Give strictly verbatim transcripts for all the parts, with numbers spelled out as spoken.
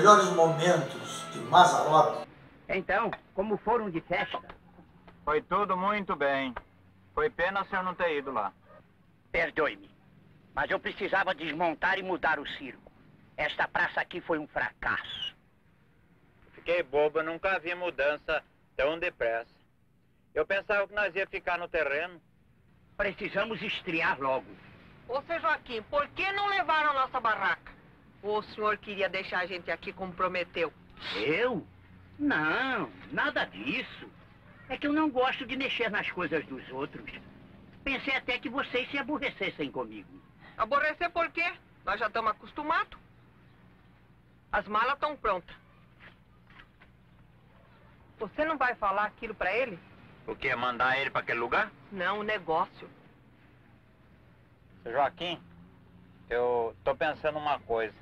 melhores momentos de Mazzaropi. Então, como foram de festa? Foi tudo muito bem. Foi pena o senhor não ter ido lá. Perdoe-me, mas eu precisava desmontar e mudar o circo. Esta praça aqui foi um fracasso. Fiquei bobo, eu nunca vi mudança tão depressa. Eu pensava que nós ia ficar no terreno. Precisamos estrear logo. Ô, seu Joaquim, por que não levaram a nossa barraca? Ou o senhor queria deixar a gente aqui como prometeu? Eu? Não, nada disso. É que eu não gosto de mexer nas coisas dos outros. Pensei até que vocês se aborrecessem comigo. Aborrecer por quê? Nós já estamos acostumados. As malas estão prontas. Você não vai falar aquilo pra ele? O quê? Mandar ele para aquele lugar? Não, o negócio. Seu Joaquim, eu tô pensando uma coisa.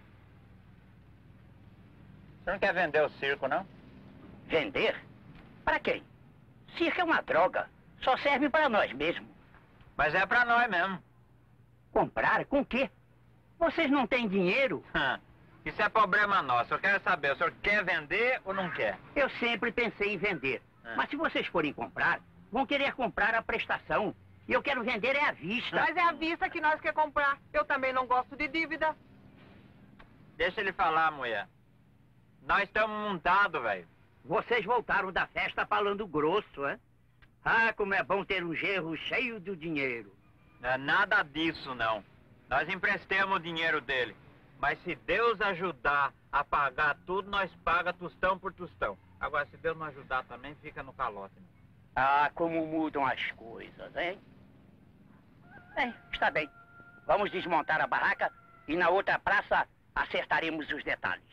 O senhor não quer vender o circo, não? Vender? Para quem? Circo é uma droga. Só serve para nós mesmos. Mas é para nós mesmo. Comprar? Com o quê? Vocês não têm dinheiro? Isso é problema nosso. Eu quero saber, o senhor quer vender ou não quer? Eu sempre pensei em vender. Ah. Mas se vocês forem comprar, vão querer comprar a prestação. E eu quero vender é à vista. Mas é à vista que nós quer comprar. Eu também não gosto de dívida. Deixa ele falar, mulher. Nós estamos montados, velho. Vocês voltaram da festa falando grosso, hein? Ah, como é bom ter um gerro cheio de dinheiro. Não é nada disso, não. Nós emprestamos o dinheiro dele. Mas se Deus ajudar a pagar tudo, nós paga tostão por tostão. Agora, se Deus não ajudar também, fica no calote. Né? Ah, como mudam as coisas, hein? Bem, está bem. Vamos desmontar a barraca e na outra praça acertaremos os detalhes.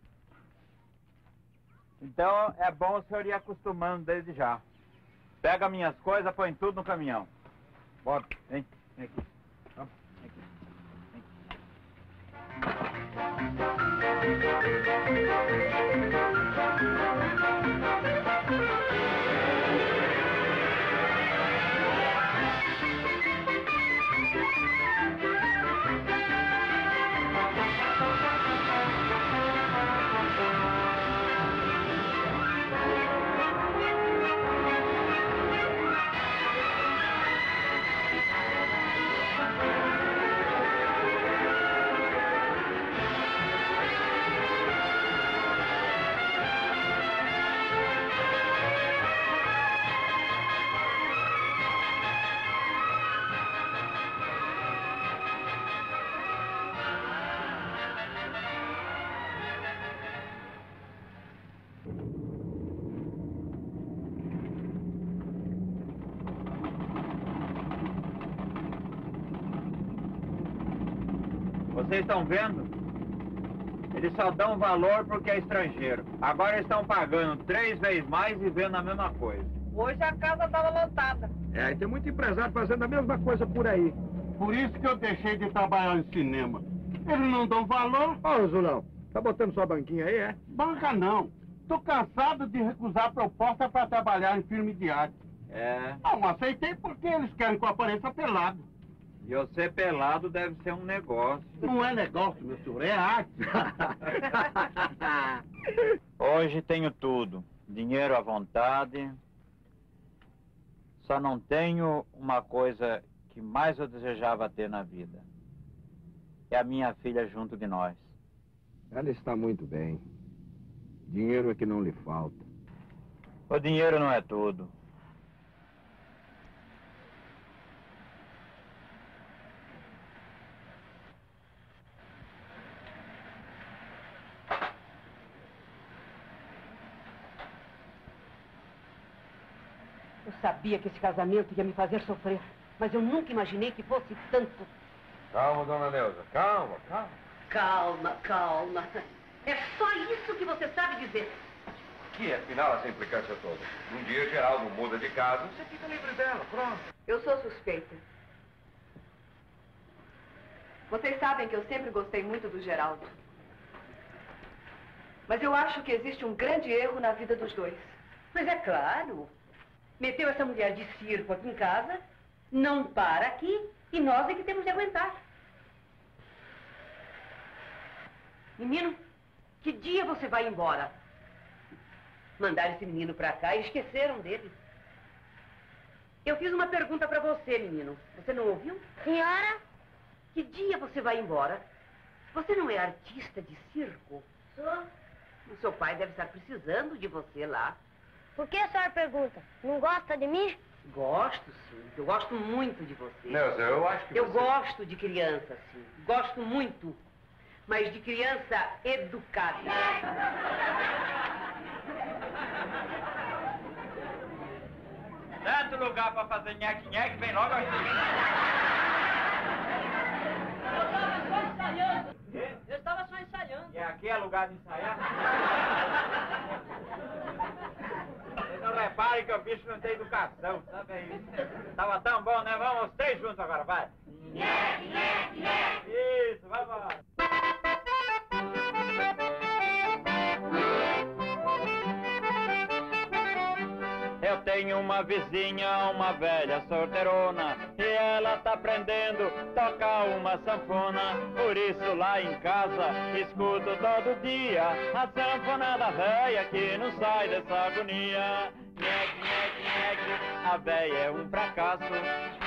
Então, é bom o senhor ir acostumando desde já. Pega minhas coisas, põe tudo no caminhão. Bora, vem, vem aqui. Vamos, vem aqui. Vocês estão vendo? Eles só dão valor porque é estrangeiro. Agora eles estão pagando três vezes mais e vendo a mesma coisa. Hoje a casa estava lotada. É, e tem muito empresário fazendo a mesma coisa por aí. Por isso que eu deixei de trabalhar no cinema. Eles não dão valor. Ô, oh, Zulão, tá botando sua banquinha aí, é? Banca não. Tô cansado de recusar proposta para trabalhar em filme de arte. É. Não aceitei porque eles querem que eu apareça pelado. E eu ser pelado deve ser um negócio. Não é negócio, meu senhor, é arte. Hoje tenho tudo. Dinheiro à vontade. Só não tenho uma coisa que mais eu desejava ter na vida. É a minha filha junto de nós. Ela está muito bem. Dinheiro é que não lhe falta. O dinheiro não é tudo. Eu sabia que esse casamento ia me fazer sofrer, mas eu nunca imaginei que fosse tanto. Calma, dona Neuza, calma, calma. Calma, calma. É só isso que você sabe dizer. Que, afinal, essa implicância toda? Um dia Geraldo muda de casa, você fica livre dela, pronto. Eu sou suspeita. Vocês sabem que eu sempre gostei muito do Geraldo. Mas eu acho que existe um grande erro na vida dos dois. Mas é claro. Meteu essa mulher de circo aqui em casa, não para aqui, e nós é que temos de aguentar. Menino, Que dia você vai embora? Mandaram esse menino pra cá e esqueceram dele. Eu fiz uma pergunta pra você, menino. Você não ouviu? Senhora? Que dia você vai embora? Você não é artista de circo? Sou. O seu pai deve estar precisando de você lá. Por que a senhora pergunta? Não gosta de mim? Gosto, sim. Eu gosto muito de você. Nelson, eu acho que Eu você... gosto de criança, sim. Gosto muito. Mas de criança educada. Tanto lugar pra fazer nheque-nheque, vem logo aqui. Eu estava só ensaiando. E aqui é lugar de ensaiar? Vocês não reparem que o bicho não tem educação, sabe aí? Tava tão bom, né? Vamos os três juntos agora, vai. Isso, vamos lá. Eu tenho uma vizinha, uma velha solteirona, e ela tá aprendendo a tocar uma sanfona. Por isso lá em casa escuto todo dia a sanfona da véia que não sai dessa agonia. Nhec, nhec, nhec, a véia é um fracasso.